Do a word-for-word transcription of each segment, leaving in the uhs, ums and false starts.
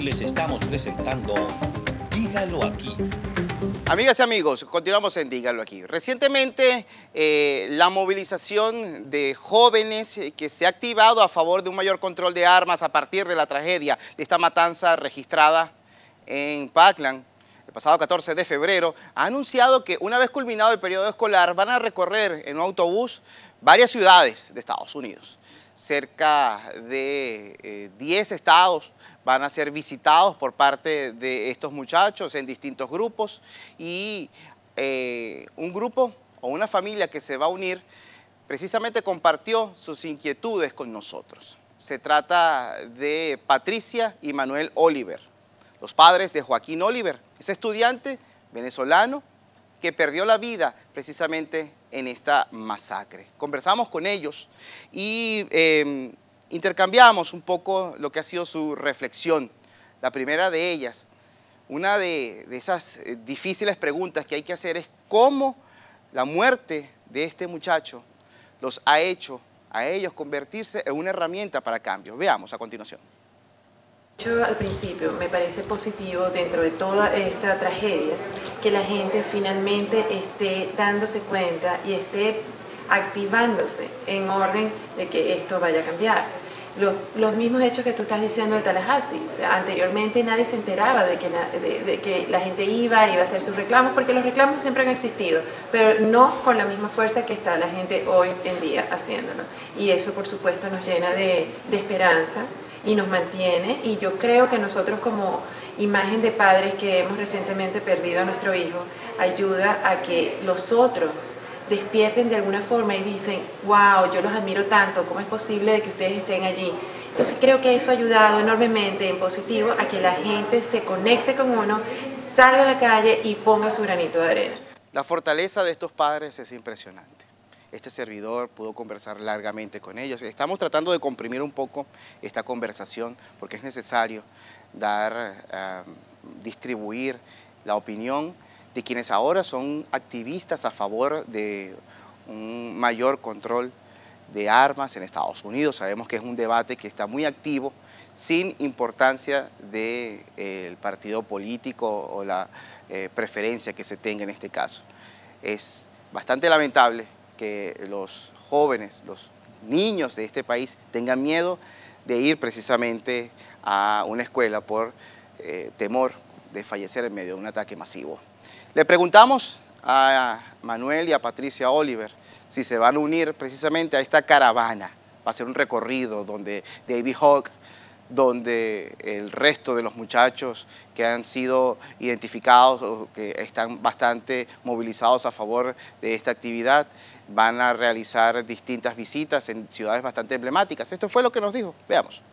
les estamos presentando Dígalo Aquí. Amigas y amigos, continuamos en Dígalo Aquí. Recientemente, eh, la movilización de jóvenes que se ha activado a favor de un mayor control de armas a partir de la tragedia de esta matanza registrada en Parkland el pasado catorce de febrero, ha anunciado que una vez culminado el periodo escolar van a recorrer en un autobús varias ciudades de Estados Unidos. Cerca de eh, diez estados van a ser visitados por parte de estos muchachos en distintos grupos y eh, un grupo o una familia que se va a unir precisamente compartió sus inquietudes con nosotros. Se trata de Patricia y Manuel Oliver, los padres de Joaquín Oliver, ese estudiante venezolano que perdió la vida precisamente en esta masacre. Conversamos con ellos y eh, intercambiamos un poco lo que ha sido su reflexión. La primera de ellas, una de, de esas difíciles preguntas que hay que hacer es cómo la muerte de este muchacho los ha hecho a ellos convertirse en una herramienta para cambios. Veamos a continuación. Yo al principio me parece positivo dentro de toda esta tragedia que la gente finalmente esté dándose cuenta y esté activándose en orden de que esto vaya a cambiar. Los, los mismos hechos que tú estás diciendo de Tallahassee, o sea, anteriormente nadie se enteraba de que, la, de, de que la gente iba, iba a hacer sus reclamos, porque los reclamos siempre han existido, pero no con la misma fuerza que está la gente hoy en día haciéndolo. Y eso por supuesto nos llena de, de esperanza y nos mantiene, y yo creo que nosotros como imagen de padres que hemos recientemente perdido a nuestro hijo, ayuda a que los otros despierten de alguna forma y dicen, wow, yo los admiro tanto, ¿cómo es posible de que ustedes estén allí? Entonces creo que eso ha ayudado enormemente en positivo a que la gente se conecte con uno, salga a la calle y ponga su granito de arena. La fortaleza de estos padres es impresionante. Este servidor pudo conversar largamente con ellos. Estamos tratando de comprimir un poco esta conversación porque es necesario dar, uh, distribuir la opinión de quienes ahora son activistas a favor de un mayor control de armas en Estados Unidos. Sabemos que es un debate que está muy activo, sin importancia del eh, partido político o la eh, preferencia que se tenga en este caso. Es bastante lamentable que los jóvenes, los niños de este país tengan miedo de ir precisamente a una escuela por eh, temor de fallecer en medio de un ataque masivo. Le preguntamos a Manuel y a Patricia Oliver si se van a unir precisamente a esta caravana. Va a ser un recorrido donde David Hogg, donde el resto de los muchachos que han sido identificados o que están bastante movilizados a favor de esta actividad, van a realizar distintas visitas en ciudades bastante emblemáticas. Esto fue lo que nos dijo. Veamos.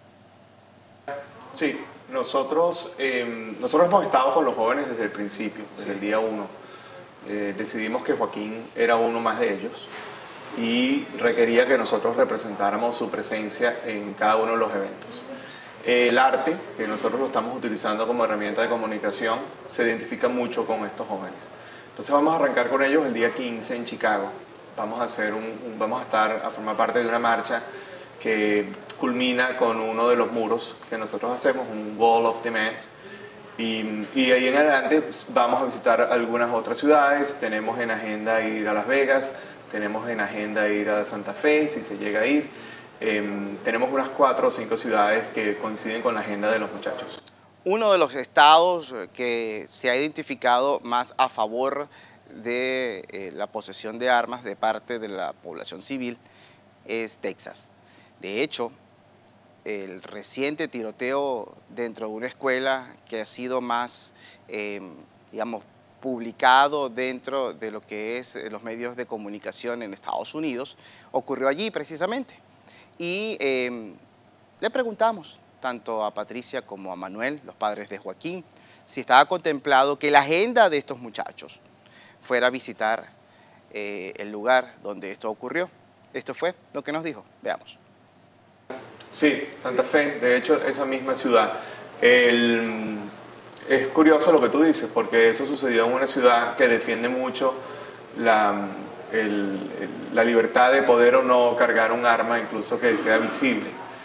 Sí, nosotros, eh, nosotros hemos estado con los jóvenes desde el principio, desde el día uno. Eh, decidimos que Joaquín era uno más de ellos y requería que nosotros representáramos su presencia en cada uno de los eventos. El arte, que nosotros lo estamos utilizando como herramienta de comunicación, se identifica mucho con estos jóvenes. Entonces vamos a arrancar con ellos el día quince en Chicago. Vamos a, hacer un, un, vamos a estar a formar parte de una marcha que culmina con uno de los muros que nosotros hacemos, un Wall of Demands. Y, y ahí en adelante pues, vamos a visitar algunas otras ciudades. Tenemos en agenda ir a Las Vegas, tenemos en agenda ir a Santa Fe, si se llega a ir. Eh, tenemos unas cuatro o cinco ciudades que coinciden con la agenda de los muchachos. Uno de los estados que se ha identificado más a favor de eh, la posesión de armas de parte de la población civil es Texas. De hecho, el reciente tiroteo dentro de una escuela que ha sido más, eh, digamos, publicado dentro de lo que es los medios de comunicación en Estados Unidos, ocurrió allí precisamente. Y eh, le preguntamos tanto a Patricia como a Manuel, los padres de Joaquín, si estaba contemplado que la agenda de estos muchachos fuera a visitar eh, el lugar donde esto ocurrió. Esto fue lo que nos dijo. Veamos. Sí, Santa Fe, de hecho, esa misma ciudad. El, es curioso lo que tú dices, porque eso sucedió en una ciudad que defiende mucho la, el, el, la libertad de poder o no cargar un arma, incluso que sea visible.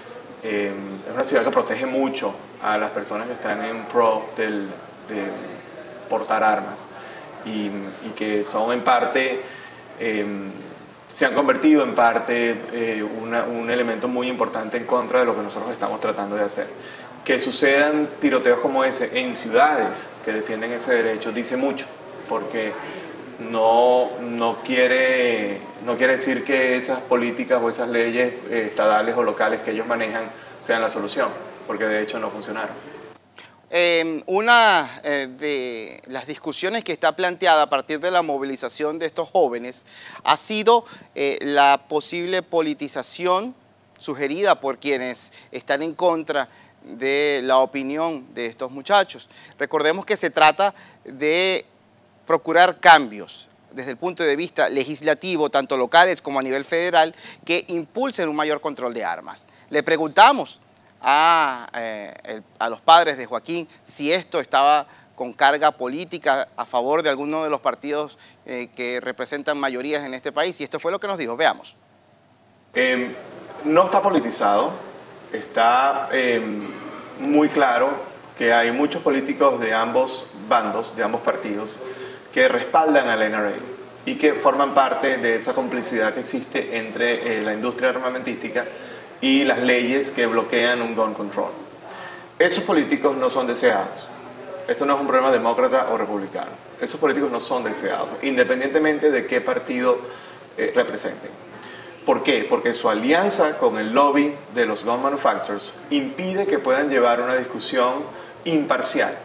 Eh, es una ciudad que protege mucho a las personas que están en pro del, de portar armas y, y que son en parte, eh, se han convertido en parte eh, una, un elemento muy importante en contra de lo que nosotros estamos tratando de hacer. Que sucedan tiroteos como ese en ciudades que defienden ese derecho dice mucho, porque no, no, quiere, no quiere decir que esas políticas o esas leyes eh, estadales o locales que ellos manejan sean la solución, porque de hecho no funcionaron. Eh, una eh, de las discusiones que está planteada a partir de la movilización de estos jóvenes ha sido eh, la posible politización sugerida por quienes están en contra de la opinión de estos muchachos. Recordemos que se trata de procurar cambios desde el punto de vista legislativo, tanto locales como a nivel federal, que impulsen un mayor control de armas. Le preguntamos a, eh, el, a los padres de Joaquín si esto estaba con carga política a favor de alguno de los partidos eh, que representan mayorías en este país, y esto fue lo que nos dijo. Veamos. Eh, no está politizado, está eh, muy claro que hay muchos políticos de ambos bandos, de ambos partidos, que respaldan al N R A y que forman parte de esa complicidad que existe entre eh, la industria armamentística y las leyes que bloquean un gun control. Esos políticos no son deseados. Esto no es un problema demócrata o republicano. Esos políticos no son deseados, independientemente de qué partido eh, representen. ¿Por qué? Porque su alianza con el lobby de los gun manufacturers impide que puedan llevar una discusión imparcial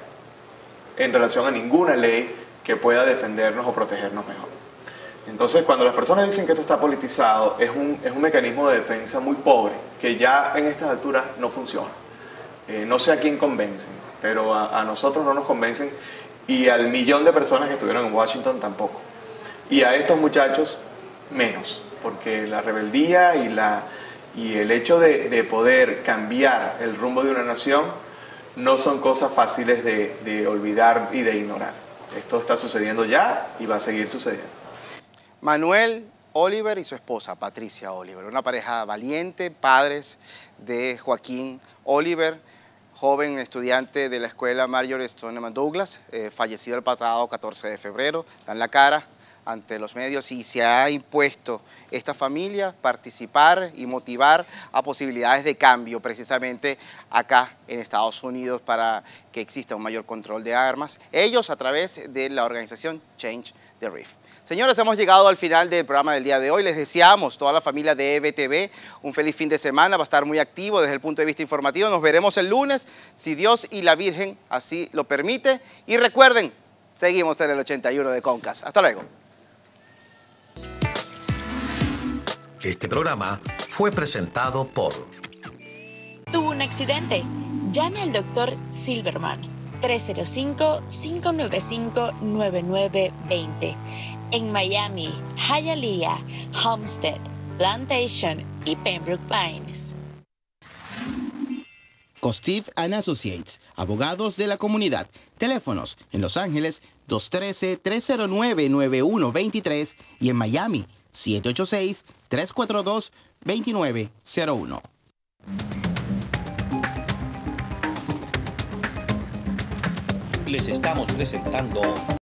en relación a ninguna ley que pueda defendernos o protegernos mejor. Entonces, cuando las personas dicen que esto está politizado, es un, es un mecanismo de defensa muy pobre, que ya en estas alturas no funciona. Eh, no sé a quién convencen, pero a, a nosotros no nos convencen, y al millón de personas que estuvieron en Washington tampoco. Y a estos muchachos menos, porque la rebeldía y, la, y el hecho de, de poder cambiar el rumbo de una nación no son cosas fáciles de, de olvidar y de ignorar. Esto está sucediendo ya y va a seguir sucediendo. Manuel Oliver y su esposa, Patricia Oliver, una pareja valiente, padres de Joaquín Oliver, joven estudiante de la escuela Marjory Stoneman Douglas, eh, fallecido el pasado catorce de febrero, dan la cara ante los medios, y se ha impuesto esta familia participar y motivar a posibilidades de cambio precisamente acá en Estados Unidos para que exista un mayor control de armas, ellos a través de la organización Change the Reef. Señores, hemos llegado al final del programa del día de hoy. Les deseamos, toda la familia de E B T V, un feliz fin de semana. Va a estar muy activo desde el punto de vista informativo. Nos veremos el lunes, si Dios y la Virgen así lo permite. Y recuerden, seguimos en el ochenta y uno de Concast. Hasta luego. Este programa fue presentado por... ¿Tuvo un accidente? Llame al doctor Silverman, tres cero cinco, cinco nueve cinco, nueve nueve dos cero. En Miami, Hialeah, Homestead, Plantation y Pembroke Pines. Costive and Associates, abogados de la comunidad. Teléfonos en Los Ángeles dos uno tres, tres cero nueve, nueve uno dos tres y en Miami siete ocho seis, tres cuatro dos, dos nueve cero uno. Les estamos presentando